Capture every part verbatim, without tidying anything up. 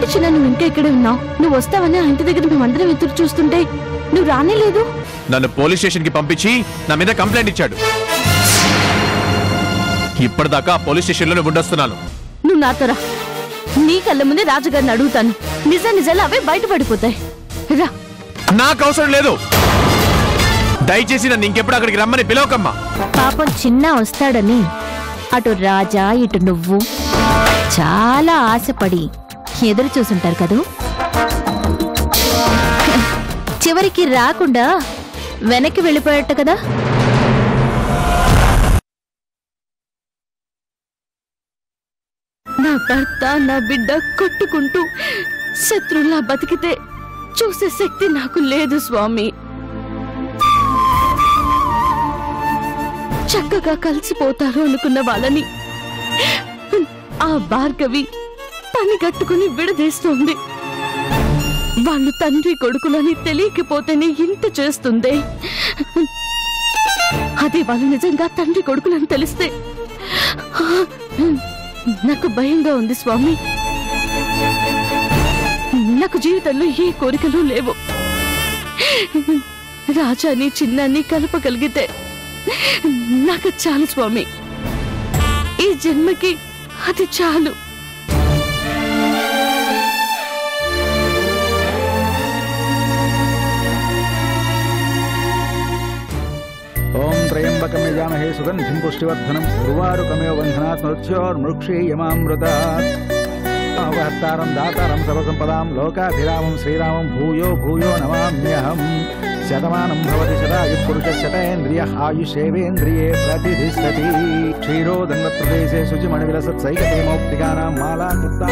చిన్న నువ్వు ఇంకా ఇక్కడే ఉన్నావు? నువ్వు వస్తావని ఆ ఇంటి దగ్గర మేమందరం ఎదురు చూస్తుంటే నువ్వు రానే లేదు. నన్ను పోలీస్ స్టేషన్ కి పంపించి నా మీద కంప్లైంట్ ఇచ్చాడు. ఇప్పటిదాకా పోలీస్ స్టేషన్ లో ఉండొస్తున్నాను. నువ్వు నాతో రా. నీ కళ్ళ ముందే రాజుగారిని అడుగుతాను. నిజ నిజాలు అవే బయటపడిపోతాయి. రా. నాకు అవసరం లేదు. దయచేసి నన్ను ఇంకెప్పుడు అక్కడికి రమ్మని పిలవకమ్మా. పాపం చిన్న వస్తాడని అటు రాజా ఇటు నువ్వు చాలా ఆశపడి ఎదురు చూసుంటారు కదూ. చివరికి రాకుండా వెనక్కి వెళ్ళిపోయాట కదా. నా భర్త నా బిడ్డ కొట్టుకుంటూ శత్రువులా బతికితే చూసే శక్తి నాకు లేదు స్వామి. చక్కగా కలిసిపోతారు అనుకున్న వాళ్ళని ఆ భార్గవి పని కట్టుకుని విడదీస్తుంది. వాళ్ళు తండ్రి కొడుకులని తెలియకపోతేనే ఇంత చేస్తుంది. అదే వాళ్ళు నిజంగా తండ్రి కొడుకులని తెలిస్తే నాకు భయంగా ఉంది స్వామి. నాకు జీవితంలో ఏ కోరికలు లేవు. రాజాని చిన్నాన్ని కలపగలిగితే నాకు చాలు స్వామి. ఈ జన్మకి అది చాలు. ఓం త్రయంబకం యజామహే సుగంధిం పుష్టివర్ధనం ఉర్వారుకమేవ బంధనాత్ మృత్యోర్మృక్షేయమామృతాత్ అవహర్తారం దాతారం సర్వసంపదాం లోకాభిరామం శ్రీరామం భూయో భూయో నమామ్యహం. శతమానం భవతి శతాయు పురుష శతేంద్రియ ఆయుషేవేంద్రియే ప్రతిష్టతి. క్షీరోదండ ప్రదేశే శుచిమణి విలసత్ సైకతే మౌక్తికానాం మాలా గుప్తా.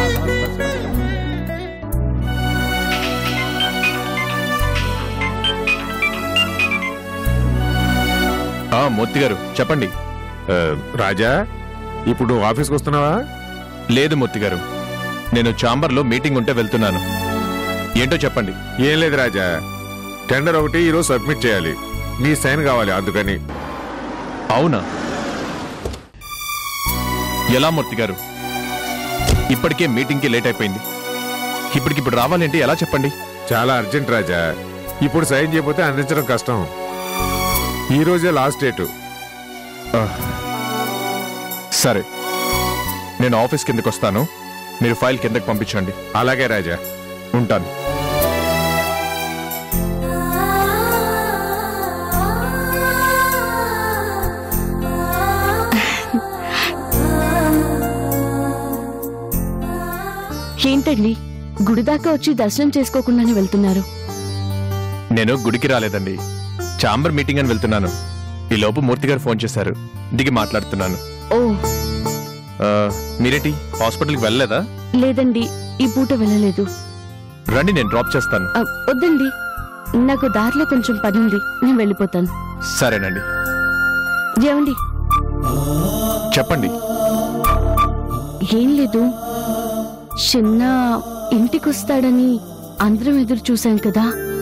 మూర్తి గారు చెప్పండి. రాజా, ఇప్పుడు నువ్వు ఆఫీస్కి వస్తున్నావా? లేదు మూర్తి గారు, నేను ఛాంబర్ లో మీటింగ్ ఉంటే వెళ్తున్నాను. ఏంటో చెప్పండి. ఏం లేదు రాజా, టెండర్ ఒకటి ఈరోజు సబ్మిట్ చేయాలి. నీ సైన్ కావాలి, అందుకని. అవునా? ఎలా మూర్తి గారు? ఇప్పటికే మీటింగ్ కి లేట్ అయిపోయింది. ఇప్పటికిప్పుడు రావాలంటే ఎలా చెప్పండి? చాలా అర్జెంట్ రాజా. ఇప్పుడు సైన్ చేయకపోతే అందించడం కష్టం. ఈ రోజే లాస్ట్ డేటు. సరే, నేను ఆఫీస్ కిందకి వస్తాను. మీరు ఫైల్ కిందకి పంపించండి. అలాగే రాజా, ఉంటాను. ఏంటండి గుడిదాకా వచ్చి దర్శనం చేసుకోకుండానే వెళ్తున్నారు? నేను గుడికి రాలేదండి, ఛాంబర్ మీటింగ్ అని వెళ్తున్నాను. ఈ లోపు మూర్తి గారు ఫోన్ చేశారు, దిగి మాట్లాడుతున్నాను. ఓ, మీరేంటి హాస్పిటల్కి వెళ్ళలేదా? లేదండి, ఈ పూట వెళ్ళలేదు. రండి, నేను డ్రాప్ చేస్తాను. వద్దండి, నాకు దారిలో కొంచెం పని ఉంది, నేను వెళ్ళిపోతాను. సరేనండి. ఏమండి? చెప్పండి. ఏం లేదు, చిన్న ఇంటికొస్తాడని అందరం ఎదురు చూశాం కదా,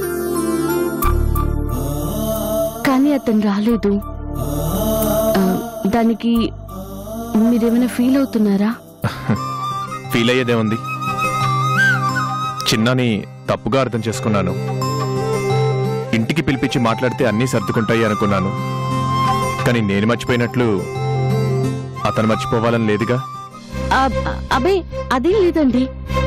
కానీ అతను రాలేదు. దానికి మీరేమైనా ఫీల్ అవుతున్నారా? ఫీల్ అయ్యేదే ఉంది. చిన్నాని తప్పుగా అర్థం చేసుకున్నాను. ఇంటికి పిలిపించి మాట్లాడితే అన్నీ సర్దుకుంటాయి అనుకున్నాను. కానీ నేను మర్చిపోయినట్లు అతను మర్చిపోవాలని లేదుగా. అబే, అదేం లేదండి.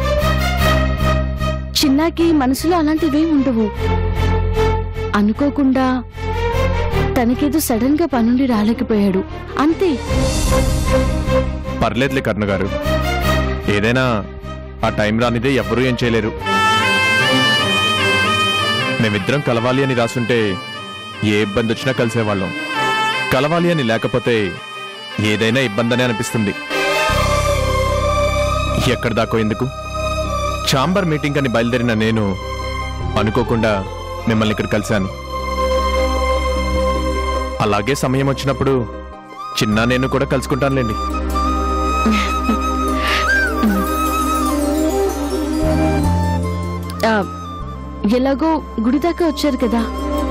చిన్నాకి మనసులో అలాంటివే ఉండవు. అనుకోకుండా తనకేదో సడన్ గా పనుండి రాలేకపోయాడు, అంతే. పర్లేదులే కర్ణ గారు, ఏదైనా ఆ టైం రానిదే ఎవ్వరూ ఏం చేయలేరు. మేమిద్దరం కలవాలి అని రాసుంటే ఏ ఇబ్బంది వచ్చినా కలిసేవాళ్ళం. కలవాలి అని లేకపోతే ఏదైనా ఇబ్బందనే అనిపిస్తుంది. ఎక్కడి దాకో ఎందుకు, ఛాంబర్ మీటింగ్ అని బయలుదేరిన నేను అనుకోకుండా మిమ్మల్ని ఇక్కడ కలిశాను. అలాగే సమయం వచ్చినప్పుడు చిన్న నేను కూడా కలుసుకుంటానులేండి. ఎలాగో గుడిదాకా వచ్చారు కదా,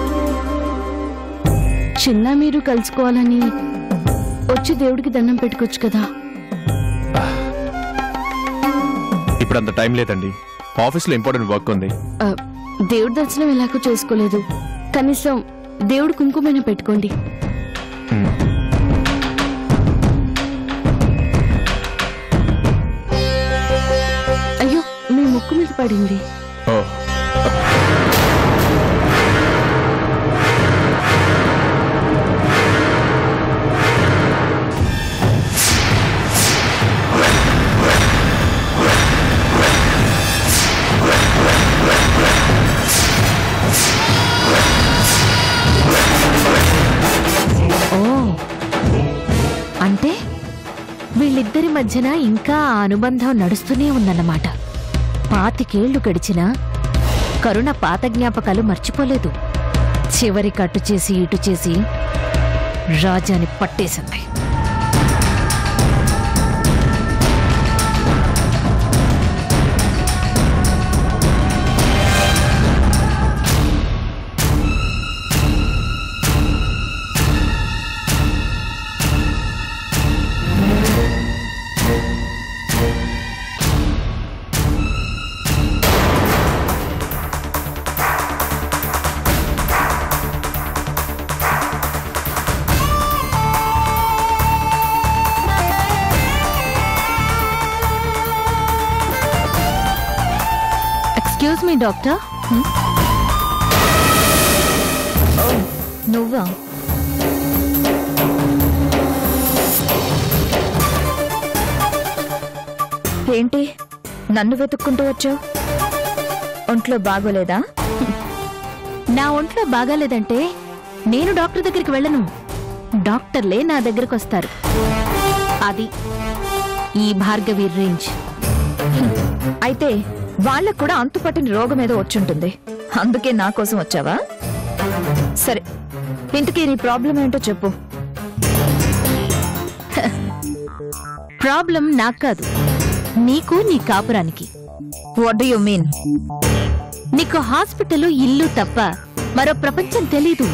చిన్న మీరు కలుసుకోవాలని వచ్చి దేవుడికి దండం పెట్టుకోవచ్చు కదా. ఇప్పుడు అంత టైం లేదండి. ఆఫీస్లో ఇంపార్టెంట్ వర్క్ ఉంది. ఆ, దేవుడి దర్శనం ఎలాగో చేసుకోలేదు. కనీసం దేవుడు కుంకుమైనా పెట్టుకోండి. హ్మ్. అయ్యో, మీ ముక్కు మీద పడింది. ఓ అంటే వీళ్ళిద్దరి మధ్యన ఇంకా ఆ అనుబంధం నడుస్తూనే ఉందన్నమాట. పాతికేళ్లు గడిచినా కరుణ పాత జ్ఞాపకాలు మర్చిపోలేదు. చివరి కట్టు చేసి ఇటు చేసి రాజాని పట్టేసింది. Excuse me doctor. నువ్వా? ఏంటి నన్ను వెతుక్కుంటూ వచ్చావు? ఒంట్లో బాగోలేదా? నా ఒంట్లో బాగాలేదంటే నేను డాక్టర్ దగ్గరికి వెళ్ళను. డాక్టర్లే నా దగ్గరకు వస్తారు. అది ఈ భార్గవి రేంజ్. అయితే వాళ్ళకు కూడా అంతుపట్టిన రోగం ఏదో వచ్చుంటుంది. అందుకే నా కోసం వచ్చావా? సరే, ఇంతకీ నీ ప్రాబ్లం ఏంటో చెప్పు. ప్రాబ్లం నాకు కాదు, నీకు నీ కాపురానికి. What do you mean? నీకు హాస్పిటల్ ఇల్లు తప్ప మరో ప్రపంచం తెలీదు.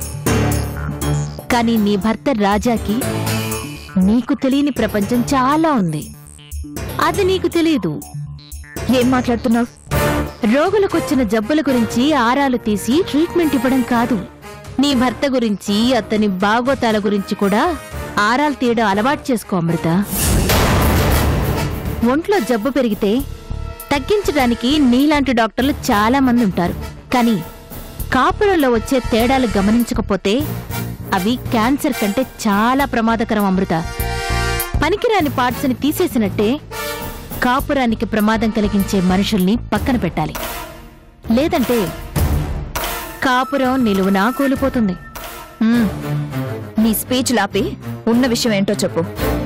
కానీ నీ భర్త రాజాకి నీకు తెలియని ప్రపంచం చాలా ఉంది. అది నీకు తెలీదు. ఏం మాట్లాడుతున్నావు? రోగులకొచ్చిన జబ్బుల గురించి ఆరాలు తీసి ట్రీట్మెంట్ ఇవ్వడం కాదు, నీ భర్త గురించి అతని బాగోతాల గురించి కూడా ఆరాలు తీయడం అలవాటు చేసుకో అమృత. ఒంట్లో జబ్బు పెరిగితే తగ్గించడానికి నీలాంటి డాక్టర్లు చాలా మంది ఉంటారు. కానీ కాపురంలో వచ్చే తేడాలు గమనించకపోతే అవి క్యాన్సర్ కంటే చాలా ప్రమాదకరం అమృత. పనికిరాని పార్ట్స్ ని తీసేసినట్టే కాపురానికి ప్రమాదం కలిగించే మనుషుల్ని పక్కన పెట్టాలి. లేదంటే కాపురం నిలువునా కూలిపోతుంది. మ్మ్. నీ స్పీచ్ లాపి ఉన్న విషయం ఏంటో చెప్పు.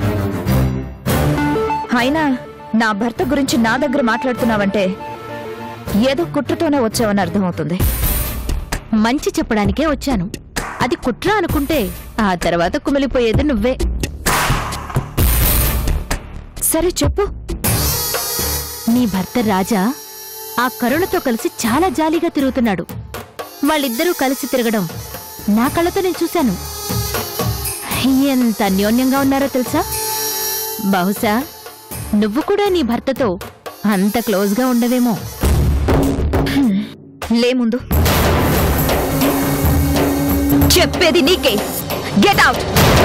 అయినా నా భర్త గురించి నా దగ్గర మాట్లాడుతున్నావంటే ఏదో కుట్రతోనే వచ్చావని అర్థమవుతుంది. మంచి చెప్పడానికే వచ్చాను. అది కుట్ర అనుకుంటే ఆ తర్వాత కుమిలిపోయేది నువ్వే. సరే చెప్పు. నీ భర్త రాజా ఆ కరుణతో కలిసి చాలా జాలీగా తిరుగుతున్నాడు. వాళ్ళిద్దరూ కలిసి తిరగడం నా కళ్ళతో నేను చూశాను. ఎంత అన్యోన్యంగా ఉన్నారో తెలుసా? బహుశా నువ్వు కూడా నీ భర్తతో అంత క్లోజ్గా ఉండవేమో. లే ముందు చెప్పేది నీకే. Get out.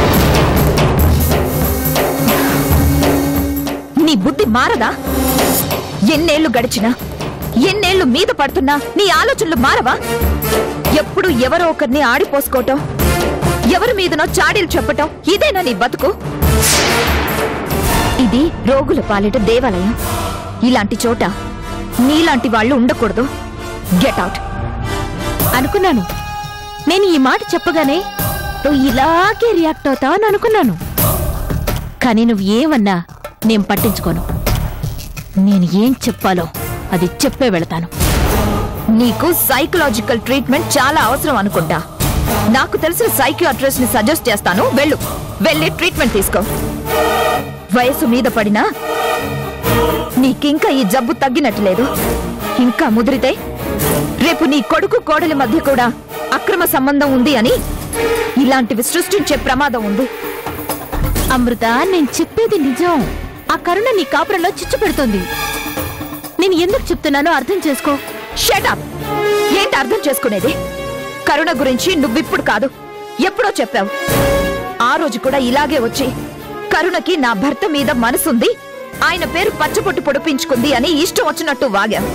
నీ బుద్ధి మారదా? ఎన్నేళ్లు గడిచినా, ఎన్నేళ్లు మీద పడుతున్నా నీ ఆలోచనలు మారవా? ఎప్పుడు ఎవరో ఒకరిని ఆడిపోసుకోవటం, ఎవరి మీదనో చాడీలు చెప్పటం, ఇదేనా నీ బతుకు? ఇది రోగుల పాలిట దేవాలయం. ఇలాంటి చోట నీలాంటి వాళ్ళు ఉండకూడదు. Get out. అనుకున్నాను, నేను ఈ మాట చెప్పగానే నువ్వు ఇలాగే రియాక్ట్ అవుతావని అనుకున్నాను. కానీ నువ్వు ఏమన్నా నేను పట్టించుకోను. నేను ఏం చెప్పాలో అది చెప్పే వెళతాను. నీకు సైకలాజికల్ ట్రీట్మెంట్ చాలా అవసరం అనుకుంటా. నాకు తెలిసిన సైకియాట్రిస్ట్ ని సజెస్ట్ చేస్తాను. వెళ్ళు, వెళ్ళి ట్రీట్మెంట్ తీసుకో. వయసు మీద పడినా నీకింకా ఈ జబ్బు తగ్గినట్టు లేదు. ఇంకా ముదిరితే రేపు నీ కొడుకు కోడలి మధ్య కూడా అక్రమ సంబంధం ఉంది అని ఇలాంటివి సృష్టించే ప్రమాదం ఉంది. అమృత, నేను చెప్పేది నిజం. ఆ కరుణ నీ కాపురంలో చిచ్చు పెడుతోంది. నేను ఎందుకు చెప్తున్నానో అర్థం చేసుకో. షటప్! ఏంటి అర్థం చేసుకునేది? కరుణ గురించి నువ్విప్పుడు కాదు, ఎప్పుడో చెప్పావు. ఆ రోజు కూడా ఇలాగే వచ్చి కరుణకి నా భర్త మీద మనసుంది, ఆయన పేరు పచ్చపొట్టు పొడిపించుకుంది అని ఇష్టం వచ్చినట్టు వాగావు.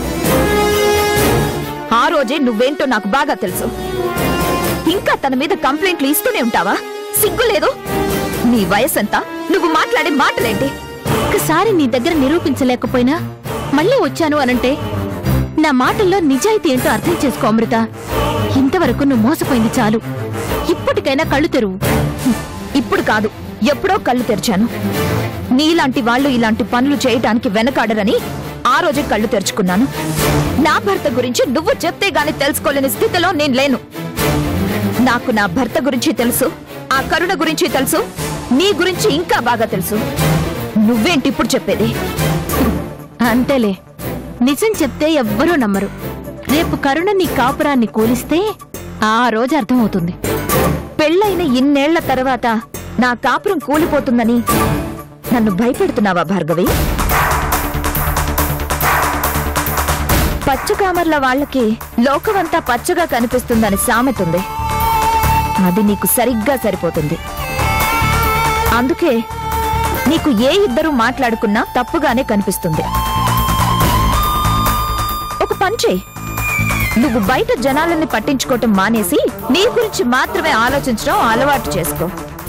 ఆ రోజే నువ్వేంటో నాకు బాగా తెలుసు. ఇంకా తన మీద కంప్లైంట్లు ఇస్తూనే ఉంటావా? సిగ్గు లేదు? నీ వయసెంత? నువ్వు మాట్లాడే మాటలేంటి? ఒకసారి నీ దగ్గర నిరూపించలేకపోయినా మళ్ళీ వచ్చాను అనంటే నా మాటల్లో నిజాయితీ ఏంటో అర్థం చేసుకో అమృత. ఇంతవరకు నువ్వు మోసపోయింది చాలు. ఇప్పటికైనా కళ్ళు తెరువు. ఇప్పుడు కాదు, ఎప్పుడో కళ్ళు తెరిచాను. నీలాంటి వాళ్ళు ఇలాంటి పనులు చేయటానికి వెనకాడరని ఆ రోజే కళ్ళు తెరుచుకున్నాను. నా భర్త గురించి నువ్వు చెప్తే గాని తెలుసుకోలేని స్థితిలో నేను లేను. నాకు నా భర్త గురించి తెలుసు, ఆ కరుణ గురించి తెలుసు, నీ గురించి ఇంకా బాగా తెలుసు. నువ్వేంటి ఇప్పుడు చెప్పేది? అంతేలే, నిజం చెప్తే ఎవ్వరూ నమ్మరు. రేపు కరుణ నీ కాపురాన్ని కూలిస్తే ఆ రోజు అర్థమవుతుంది. పెళ్ళైన ఇన్నేళ్ల తర్వాత నా కాపురం కూలిపోతుందని నన్ను భయపెడుతున్నావా భార్గవి? పచ్చకామర్ల వాళ్ళకి లోకమంతా పచ్చగా కనిపిస్తుందని సామెతుంది. అది నీకు సరిగ్గా సరిపోతుంది. అందుకే నీకు ఏ ఇద్దరు మాట్లాడుకున్నా తప్పుగానే కనిపిస్తుంది. ఒక పని చెయ్యి, నువ్వు బయట జనాలని పట్టించుకోవటం మానేసి నీ గురించి మాత్రమే ఆలోచించడం అలవాటు చేసుకో.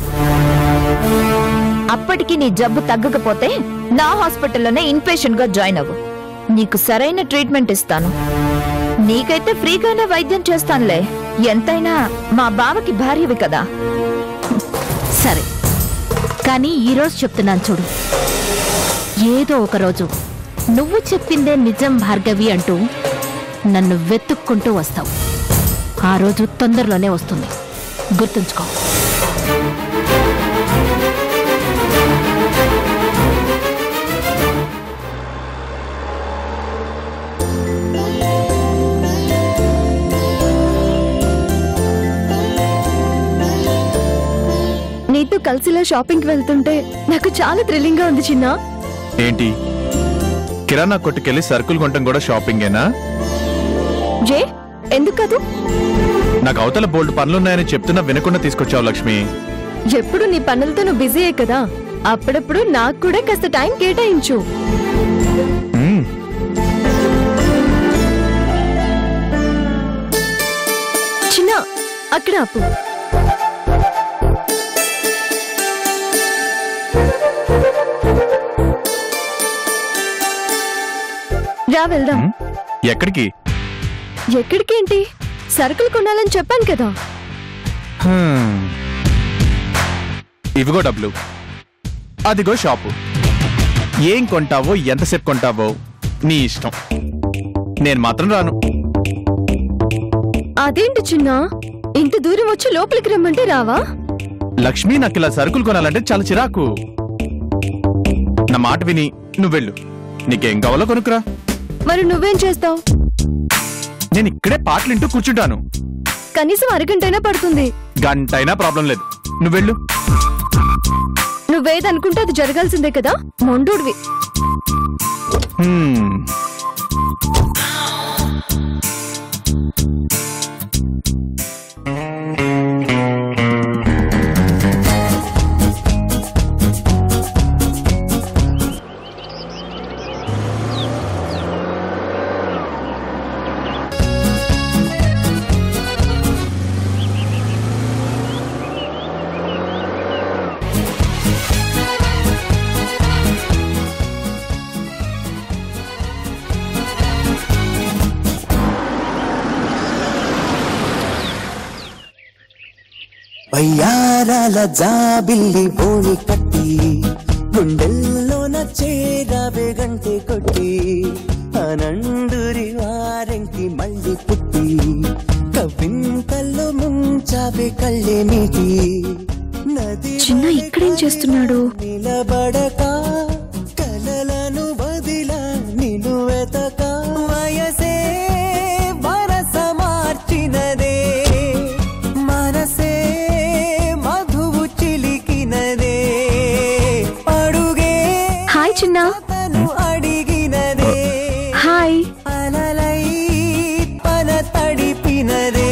అప్పటికి నీ జబ్బు తగ్గకపోతే నా హాస్పిటల్లోనే ఇన్పేషెంట్ గా జాయిన్ అవ్వు. నీకు సరైన ట్రీట్మెంట్ ఇస్తాను. నీకైతే ఫ్రీగానే వైద్యం చేస్తానులే. ఎంతైనా మా బావకి భార్యవి కదా. సరే, కానీ ఈరోజు చెప్తున్నాను చూడు. ఏదో ఒక రోజు నువ్వు చెప్పిందే నిజం భార్గవి అంటూ నన్ను వెతుక్కుంటూ వస్తావు. ఆ రోజు తొందరలోనే వస్తుంది, గుర్తుంచుకో. నీతో కలిసిలా షాపింగ్కి వెళ్తుంటే నాకు చాలా థ్రిల్లింగ్ గా ఉంది చిన్న. ఏంటి, కిరాణా కొట్టుకెళ్ళి సరుకులు కొనటం కూడా షాపింగేనా? జే, ఎందుకు కాదు? నాకు అవతల బోల్డ్ పనులున్నాయని చెప్తున్నా వినకుండా తీసుకొచ్చావు లక్ష్మి. ఎప్పుడు నీ పనులతో నువ్వు బిజీయే కదా, అప్పుడప్పుడు నాకు కూడా కాస్త టైం కేటాయించు. మ్మ్. చిన్న, అక్కడ ఆపు. రా వెళ్దాం. ఎక్కడికి? ఎక్కడికేంటి, సరుకులు కొనాలని చెప్పాను కదా. హ్మ్. ఇవిగో డబ్బులు, అదిగో షాపు. ఏం కొంటావో ఎంతసేపు కొంటావో నీ ఇష్టం. నేను మాత్రం రాను. అదేంటి చిన్న, ఇంత దూరం వచ్చి లోపలికి రమ్మంటే రావా? లక్ష్మి, నాకు ఇలా సరుకులు కొనాలంటే చాలా చిరాకు. నా మాట విని నువ్వెళ్ళు. నీకేం కావాలో కొనుక్కురా. మరి నువ్వేం చేస్తావు? నేను ఇక్కడే పాటలింటూ కూర్చుంటాను. కనీసం అరగంటైనా పడుతుంది. గంటైనా ప్రాబ్లం లేదు, నువ్వెళ్ళు. నువ్వేదనుకుంటే అది జరగాల్సిందే కదా, మొండూడివి. హ్మ్. వయ్యారాల జాబిల్లి బోని కట్టి గుండెల్లోన చేరావే గంటే కొట్టి అనండురి వారెంకి మళ్ళీ పుట్టి కవింతల్లో ముంచావే కళ్ళే నీటి నది. చిన్న ఇక్కడేం చేస్తున్నాడు? నిలబడక కలలను వదిలా నిన్ను వెతక వయసే వరస మార్చినదే మనసే మధువు చిలికినదే అడుగే హాయ్ చిన్న. అడిగినదే. హాయ్. హాయ్. అలలై పన తడిపినదే.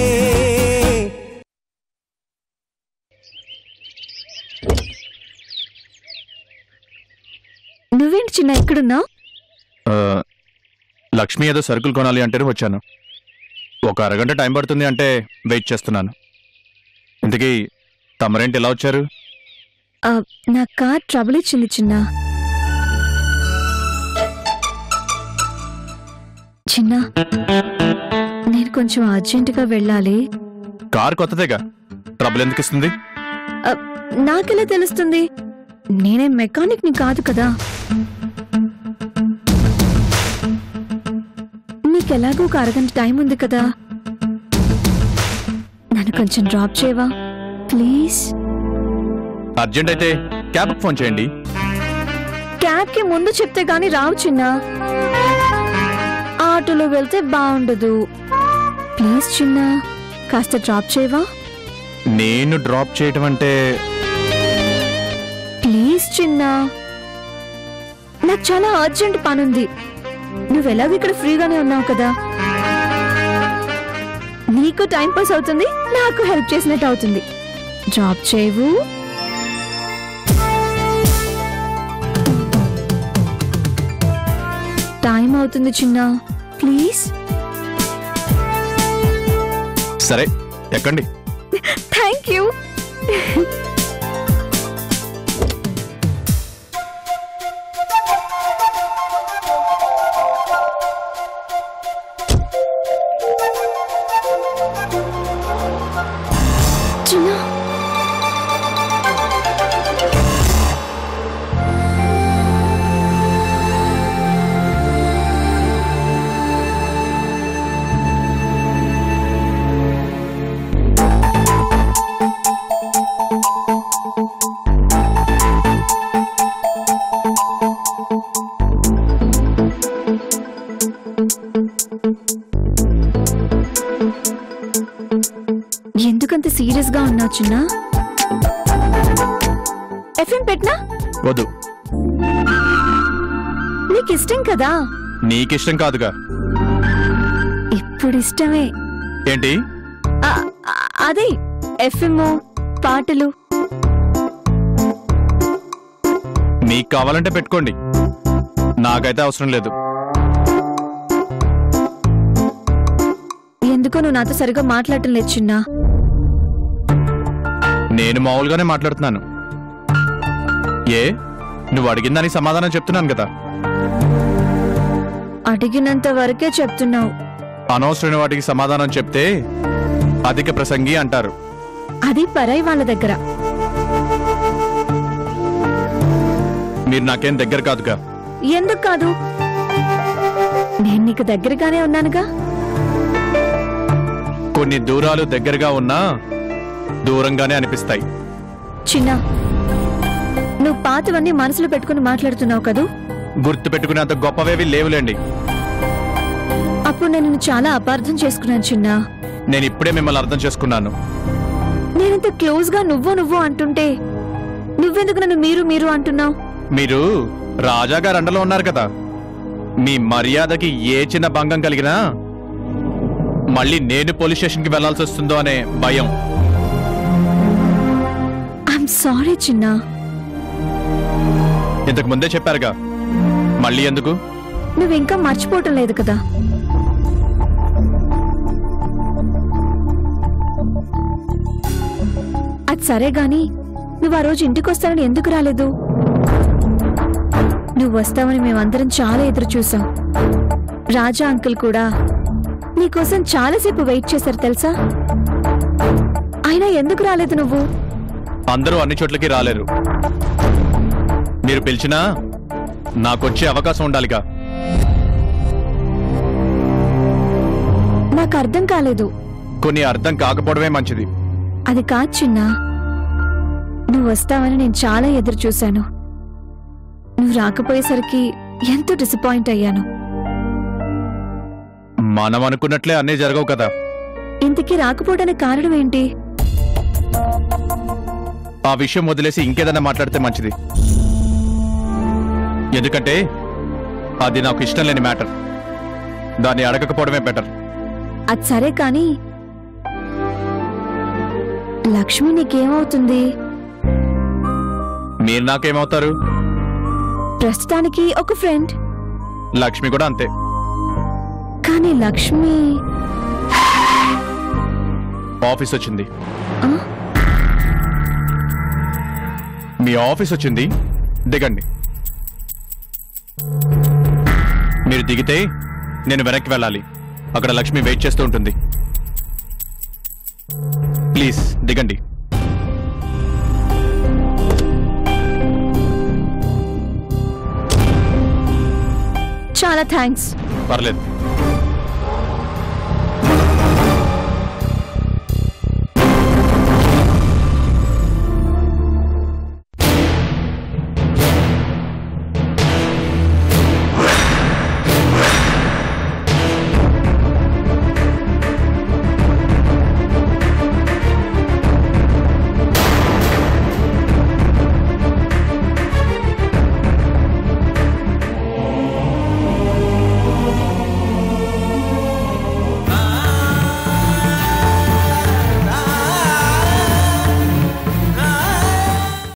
నువ్వేంటి చిన్న ఎక్కడున్నావు? ఆ, లక్ష్మి ఏదో సరుకులు కొనాలి అంటేనే వచ్చాను. ఒక అరగంట టైం పడుతుంది అంటే వెయిట్ చేస్తున్నాను. ఇంతకీ తమరేంటి ఎలా వచ్చారు? నా కార్ ట్రబుల్ ఇచ్చింది చిన్న. చిన్న నేను కొంచెం అర్జెంటుగా వెళ్ళాలి. కార్ కొత్తదేగా, ట్రబుల్ ఎందుకు ఇస్తుంది? నాకెలా తెలుస్తుంది? నేనే మెకానిక్ ని కాదు కదా. నీకెలాగో ఒక అరగంట టైం ఉంది కదా, నన్ను కొంచెం డ్రాప్ చేయవా ప్లీజ్? అర్జెంట్ అయితే క్యాబ్ ఫోన్ చేయండి. క్యాబ్ కి ముందు చెప్తే గాని రావు చిన్న. ఆటోలో వెళ్తే బాగుండదు. ప్లీజ్ చిన్న, కాస్త డ్రాప్ చేయవా? నేను డ్రాప్ చేయటం అంటే ప్లీజ్ చిన్న, నాకు చాలా అర్జెంట్ పనుంది. నువ్వెలాగో ఇక్కడ ఫ్రీగానే ఉన్నావు కదా, నీకు టైం పాస్ అవుతుంది, నాకు హెల్ప్ చేసినట్టు అవుతుంది. డ్రాప్ చేయవు? టైం అవుతుంది చిన్న, ప్లీజ్. సరే ఎక్కండి. Thank you. చిన్న ఎందుకంత సీరియస్ గా ఉన్నావు చిన్న? ఎఫ్ఎం పెట్టనా? వద్దు. నీకు ఇష్టం కదా? నీకిష్టం కాదుగా. ఇప్పుడు ఇష్టమే. ఏంటి? ఆ- ఆ- అదే ఎఫ్ఎం పాటలు. మీకు కావాలంటే పెట్టుకోండి, నాకైతే అవసరం లేదు. ఎందుకో నువ్వు నాతో సరిగా మాట్లాడటం లేదు చిన్నా. నేను మామూలుగానే మాట్లాడుతున్నాను. ఏ నువ్వు అడిగిందని సమాధానం చెప్తున్నాను కదా. అడిగినంత వరకే చెప్తున్నావు. అనవసరమైన వాటికి సమాధానం చెప్తే అధిక ప్రసంగి అంటారు. అది పరాయి వాళ్ళ దగ్గర. మీరు నాకేం దగ్గర కాదుగా. ఎందుకు కాదు? నేను నీకు దగ్గరగానే ఉన్నానుగా. కొన్ని దూరాలు దగ్గరగా ఉన్నా దూరంగానే అనిపిస్తాయి. చిన్నా, నువ్వు పాతవన్నీ మనసులో పెట్టుకుని మాట్లాడుతున్నావు కదూ. గుర్తు పెట్టుకునేంత గొప్పవేవి లేవులేండి. అప్పుడు నేను నిన్ను చాలా అపార్థం చేసుకున్నాను చిన్నా. నేను ఇప్పుడే మిమ్మల్ని అర్థం చేసుకున్నాను. నేనింత క్లోజ్ గా నువ్వు నువ్వు అంటుంటే నువ్వెందుకు నన్ను మీరు మీరు అంటున్నావు? మీరు రాజాగారు అండలో ఉన్నారు కదా. మీ మర్యాదకి ఏ చిన్న భంగం కలిగినా మళ్ళీ నేను పోలీస్ స్టేషన్ కి వెళ్లాల్సి వస్తుందో అనే భయం. ఐఎమ్ సారీ చిన్నా. ఇంతకు ముందే చెప్పారుగా, మళ్ళీ ఎందుకు? నువ్వింకా మర్చిపోవటం లేదు కదా. అది సరే గాని నువ్వు ఆ రోజు ఇంటికి వస్తానని ఎందుకు రాలేదు? నువ్వు వస్తావని మేమందరం చాలా ఎదురు చూసాం. రాజా అంకుల్ కూడా నీకోసం చాలాసేపు వెయిట్ చేశారు తెలుసా. అయినా ఎందుకు రాలేదు నువ్వు? అందరూ అన్ని చోట్లకి రాలేరు. మీరు పిలిచినా నాకొచ్చే అవకాశం ఉండాలిగా. నాకు అర్థం కాలేదు. కొన్ని అర్థం కాకపోవడమే మంచిది. అది కాదు చిన్నా, నువ్వు వస్తావని నేను చాలా ఎదురు చూశాను. నువ్వు రాకపోయేసరికి ఎంతో డిసప్పాయింట్ అయ్యాను. మనం అనుకున్నట్లే అన్నీ జరగవు కదా. ఇంతకీ రాకపోవడానికి కారణం ఏంటి? ఆ విషయం వదిలేసి ఇంకేదన్నా మాట్లాడితే మంచిది. ఎందుకంటే అది నాకు ఇష్టం లేని మ్యాటర్. దాన్ని అడగకపోవడమే బెటర్. అది సరే కానీ లక్ష్మి నీకేమవుతుంది? మీరు నాకేమవుతారు? ప్రస్తుతానికి ఒక ఫ్రెండ్. లక్ష్మి కూడా అంతే. కానీ లక్ష్మి ఆఫీస్ వచ్చింది. ఆ? మీ ఆఫీస్ వచ్చింది, దిగండి. మీరు దిగితే నేను వెనక్కి వెళ్ళాలి. అక్కడ లక్ష్మి వెయిట్ చేస్తూ ఉంటుంది. ప్లీజ్ దిగండి. చాలా థ్యాంక్స్. పర్లేదు.